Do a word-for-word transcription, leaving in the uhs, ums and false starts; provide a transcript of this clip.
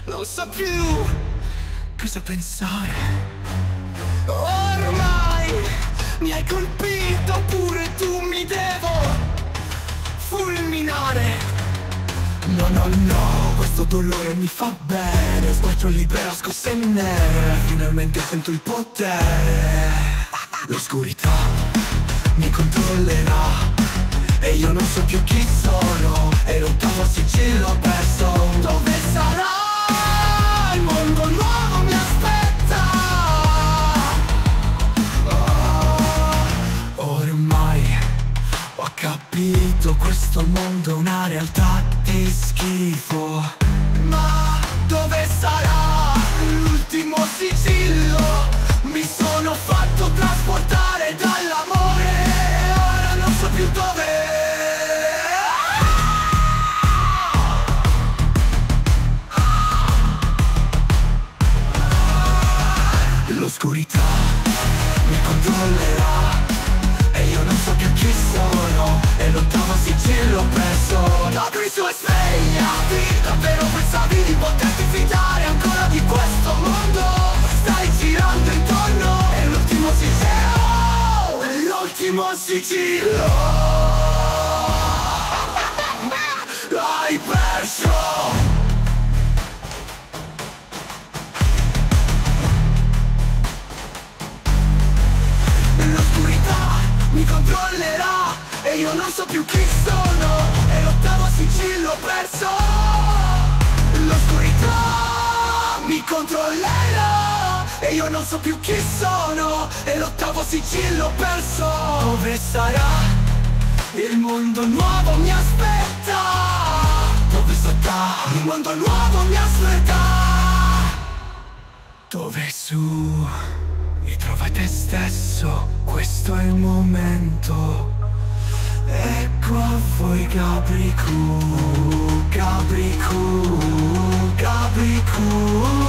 non so più cosa pensare. Ormai mi hai colpito, pure tu mi devo fulminare. No, no, no, questo dolore mi fa bene. Sguardo libero, scosse nere. Finalmente sento il potere. L'oscurità mi controllerà e io non so più chi sono. E l'ottavo sigillo perso. Dove sarà? Il mondo nuovo mi aspetta. Oh, ormai ho capito, questo mondo è una realtà di schifo. Ma dove sarà l'ultimo sigillo? Mi sono fatto trasportare dall'amore e ora non so più dove. L'oscurità mi controllerà e io non so più chi sono. E l'ottavo sigillo perso. Apri su e svegliati. Davvero pensavi di poterti fidare ancora di questo mondo? Stai girando intorno. E l'ultimo sigillo, l'ultimo sigillo hai perso. L'oscurità mi controllerà e io non so più chi sono. E l'ottavo sigillo perso. L'oscurità mi controllerà e io non so più chi sono. E l'ottavo sigillo perso. Dove sarà? Il mondo nuovo mi aspetta. Dove sarà? Il mondo nuovo mi aspetta. Dove su ritrova te stesso, questo è il momento. Ecco a voi Gabri Ku, Gabri Ku, Gabri Ku.